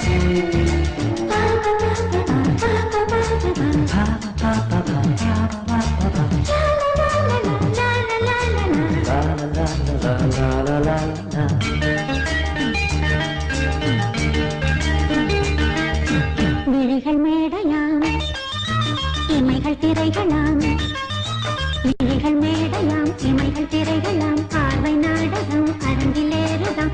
விழிகள் மேடையாம் இமைகள் திரைகளாம் விழிகள் மேடையாம் இமைகள் திரைகளாம் பார்வை நாடகம் அரங்கிலேறுதாம்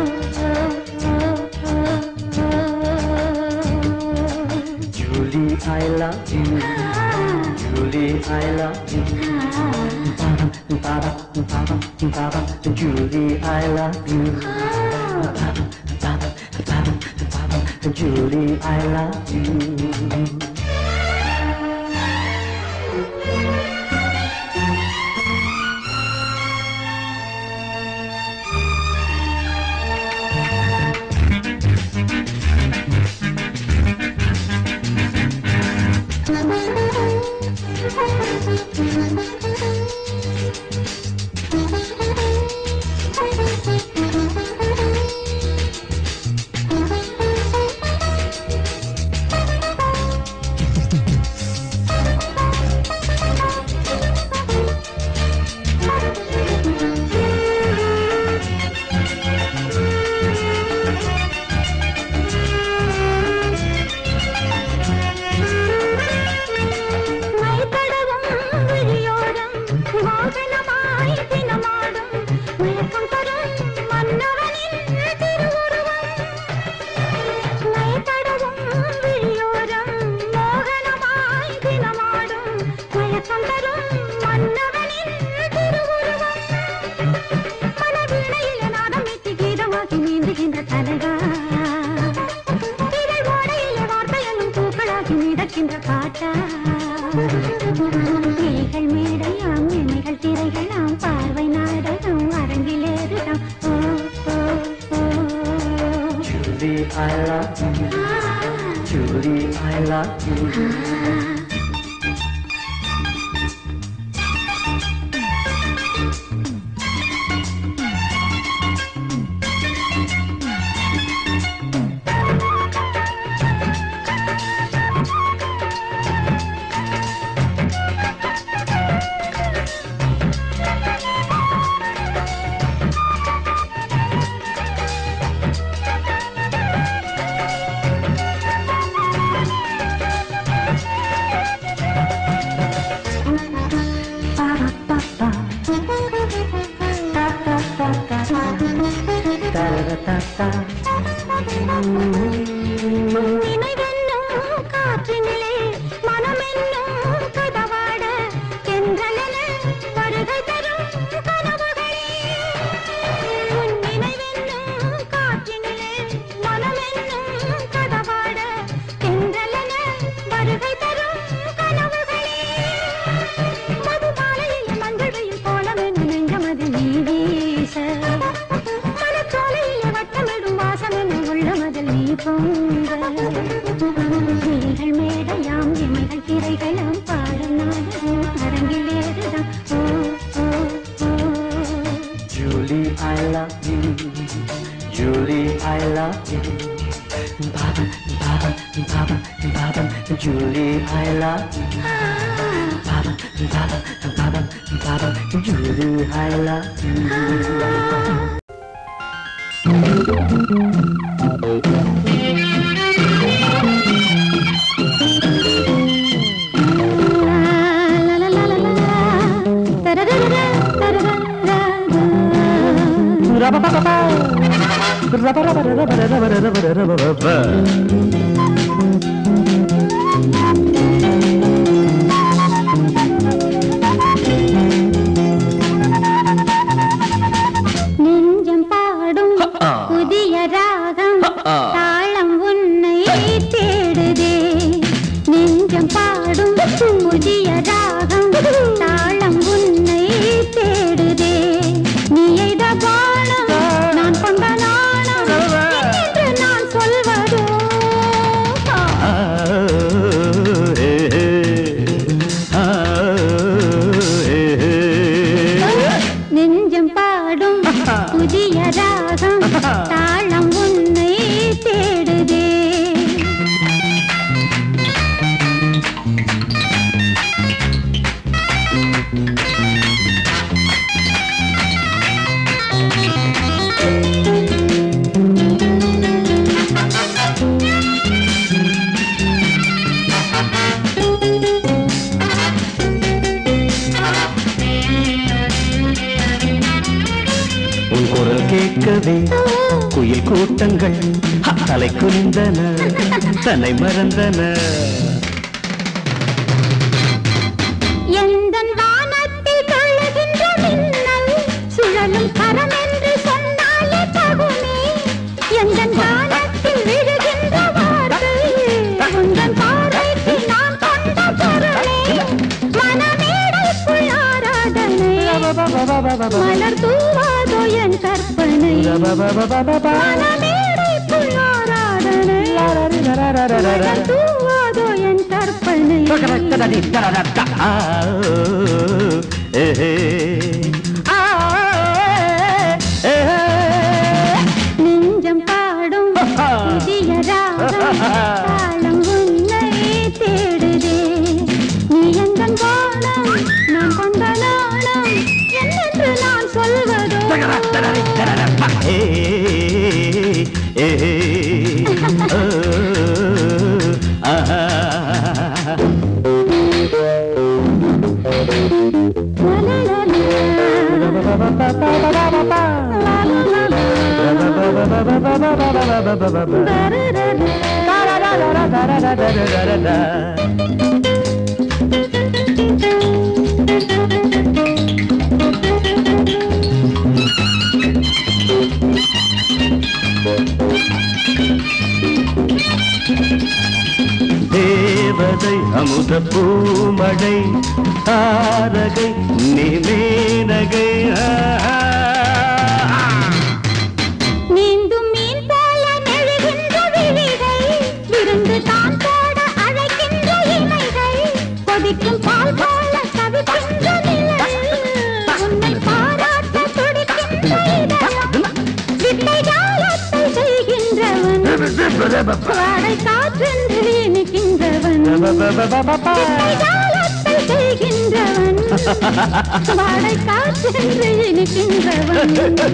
Julie, I love you. Julie, I love you. Baba, Baba, Baba, Julie, I love you. Baba, Baba, Baba, Baba, Julie, I love you. I love you. Julie, I love you. Julie, I love you. Julie, I love you. Baba, Baba, Baba, Baba, Julie, I love you. Baba, Baba, Baba, Baba, Julie, I love you. நெஞ்சம் பாடும் புதிய ராகம் தாளம் உன்னை தேடுதே நெஞ்சம் பாடும் புதிய ராகம் தாளம் உன்னை தேடுதே நீ எய்த பானம் நான் கொண்ட நாணம் என்று நான் சொல்வதோ நெஞ்சம் பாடும் புதிய ராகம் தாளம் உன்னை கூட்டங்கள் தலை குனிந்தன தன்னை மறந்தன. எந்தன் வானத்தில் தொழுகின்ற மின்னல் சுழலும் கரம் என்று சொன்னாலே தகுமே. எந்தன் வானத்தில் விழுகின்ற வார்த்தை உந்தன் பார்வைக்கு நான் கொண்ட பொருளே. மனமேடைக்குள் ஆராதனை மலர் தூவாதோ என் கற்பனை. மனமேடைக்குள் ஆராதனை மலர் தூவாதோ என் கற்பனை. நெஞ்சம் பாடும் புதிய ராகம் தாளம் உன்னை தேடுதே. நீ எந்தன் வானம் நான் கொண்ட நாணம் என்னென்று நான் சொல்வதோ. தேவதை அமுத பூமடை தாரகை நிமேனகை. நீந்தும் மீன் போல நெழுகின்ற விழிகள் விருந்து தான் போட அழைக்கின்ற இமைகள் கொதிக்கும் பால் போல தவிக்கின்ற நிலை உன்னை பாராட்ட துடிக்கின்ற இதயம் வித்தை ஜாலத்தை செய்கின்றவன் வாடை காற்றென்று இனிக்கின்றவன் வித்தை ஜாலத்தை செய்கின்றவன் வாடை காற்றென்று இனிக்கின்றவன்.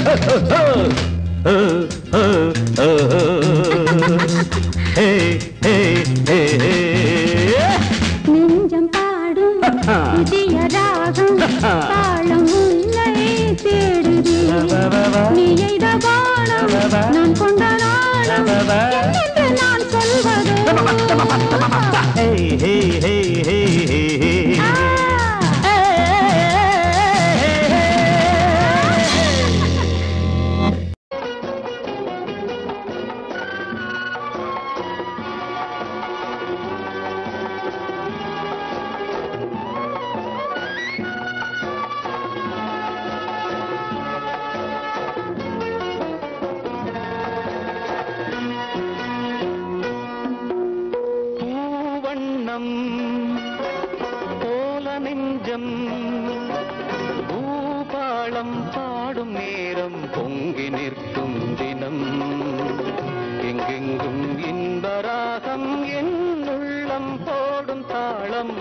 நெஞ்சம் பாடும் புதிய ராகம் தாளம் உன்னை தேடுதே. நீ எய்த வானம் நான் கொண்ட நாணம் என்னென்று நான் சொல்வதோ. போல நெஞ்சம் பூபாளம் பாடும் நேரம் பொங்கி நிற்கும் தினம் எங்கெங்கும் இன்பராகம் என் உள்ளம் போடும் தாளம்.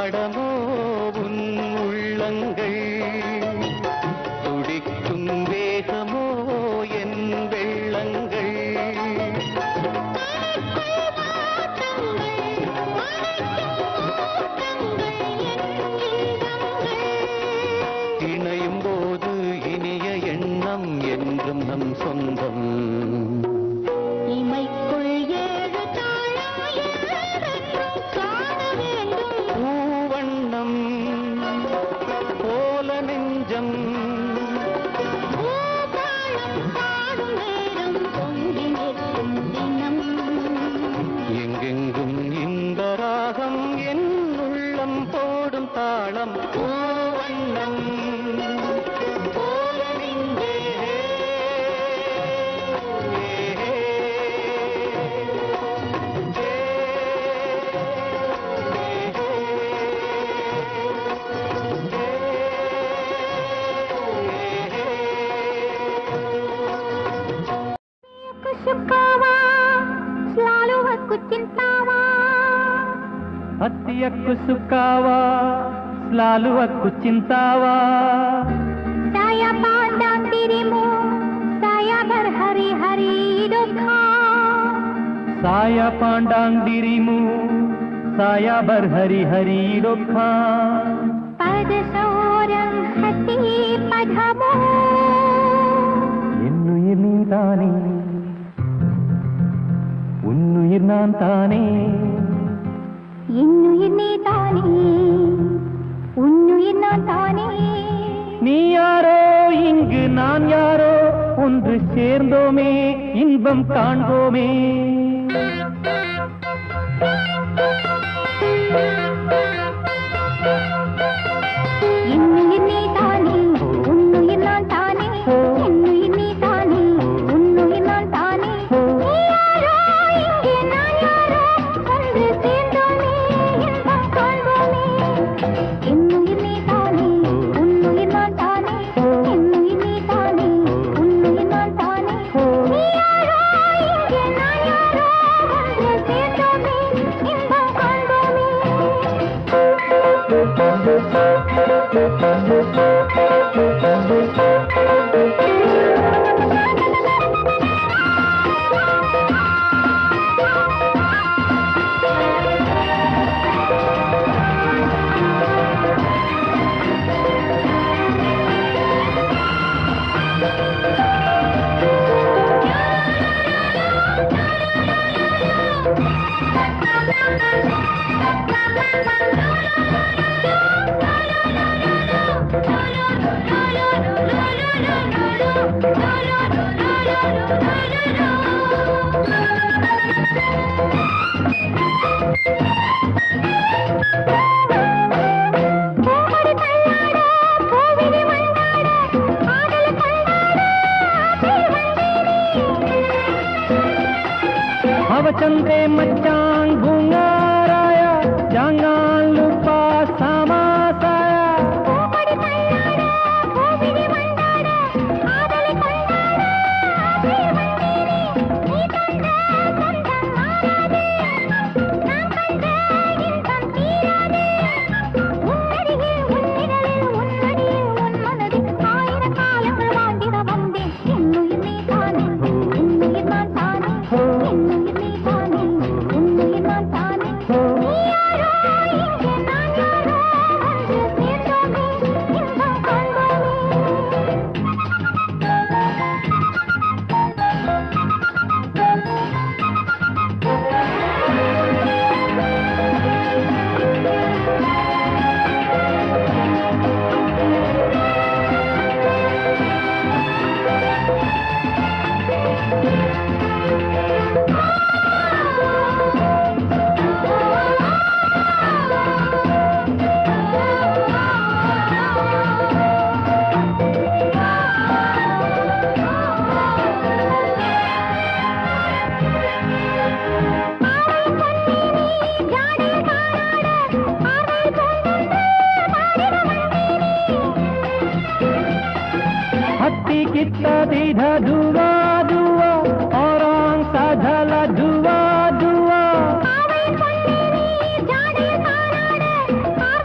மாடமோ உன் உள்ளங்கள் துடிக்கும் வேகமோ என் வெள்ளங்கள் இணையும் போது இனிய எண்ணம் என்றும் நம் சொந்தம் இமைக்குள் ஏழு தாழம் காண வேண்டும் பூவண்ணம் போல நெஞ்சம் பூபாலம் பாடும் நேரம் பொங்கி நிற்கும் தினம் எங்கெங்கும் இந்த ராகம் என் உள்ளம் போடும் தாளம் பூவண்ணம் போல நெஞ்சே Kusukawa, selalu aku cintawa. Hati aku sukawa, selalu aku cintawa. Saya pandang dirimu, saya berhari-hari duka. Saya pandang dirimu, saya berhari-hari duka. Pada seorang hati padamu. என்னுயிர் நீ தானே உன்னுயிர் நான் தானே என்னுயிர் நீ தானே உன்னுயிர் நான் தானே நீ யாரோ இங்கு நான் யாரோ ஒன்று சேர்ந்தோமே இன்பம் காண்போமே என்னுயிர் நீ தானே உன்னுயிர் நான் தானே என்னுயிர் நீ தானே உன்னுயிர் நான் தானே நீ யாரோ இங்கே நான் யாரோ ஒன்று சேர்ந்தோமே இன்பம் காண்போமே என்னுயிர் நீ தானே உன்னுயிர் நான் தானே என்னுயிர் நீ தானே உன்னுயிர் நான் தானே நீ யாரோ இங்கே நான் யாரோ ஒன்று சேர்ந்தோமே இன்பம் காண்போமே Avacante macang bunga raya jangan lupa sama saya பூமடி தள்ளாட பூவிழி மண்டாட ஆதலை கொண்டாட ஆசையில் வந்தேனே நீ தந்த சொந்தம் மாறாதே நான் கண்ட இன்பம் தீராதே உன்னருகில் உன்னிடலில் உன்னடியில் உன் மனதில் ஆயிர காலங்கள் வாழ்ந்திட வந்தேன் என்னுயிர் நீ தானே உன்னுயிர் நான் தானே என்னுயிர் நீ தானே உன்னுயிர் நான் தானே நீ யாரோ இங்கே நான் யாரோ ஒன்று சேர்ந்தோமே இன்பம் காண்போமே hati kita tidak dua-dua orang sajalah dua-dua ஆவை பொன்னேனி ஜாடை தாராட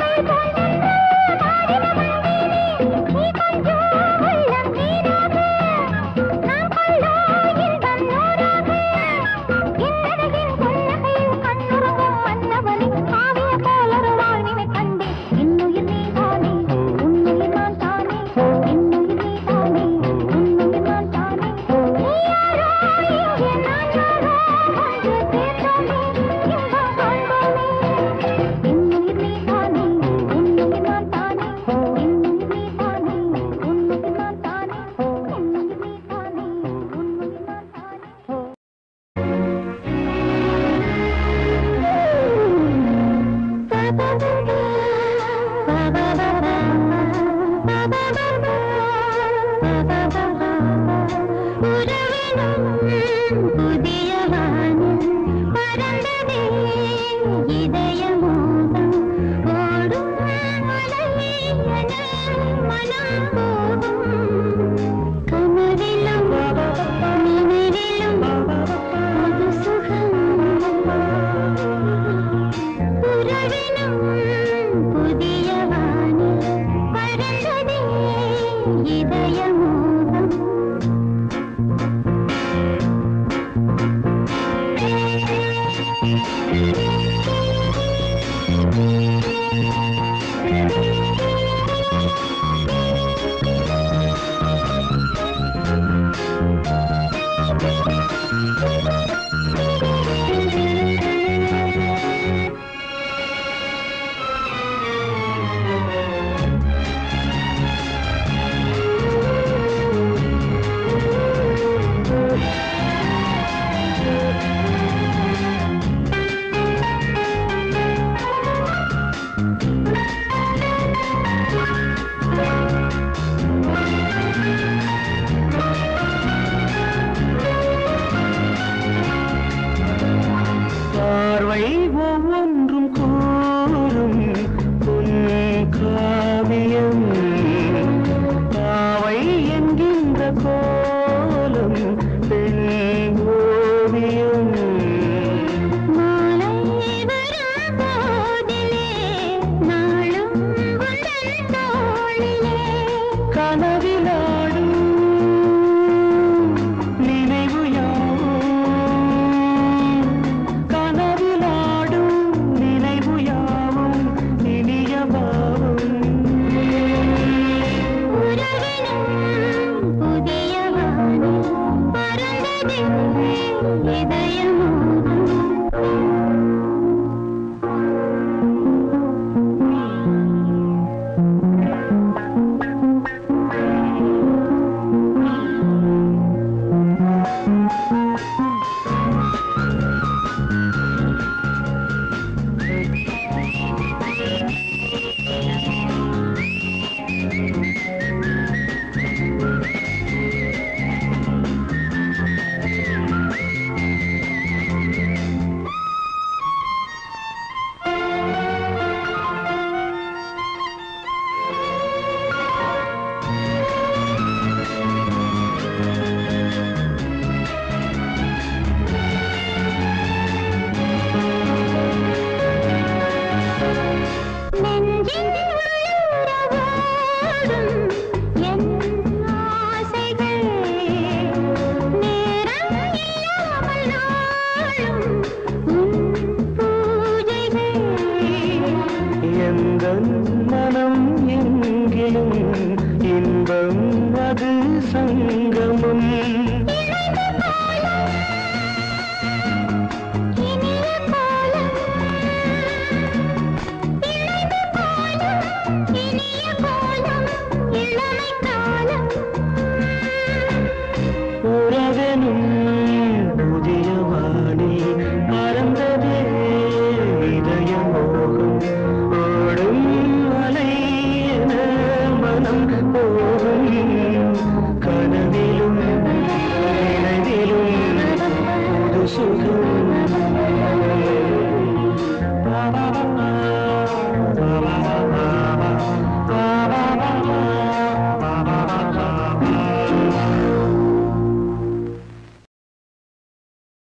உந்தன் மனம் எங்கிலும் இன்பம் அது சங்கமம்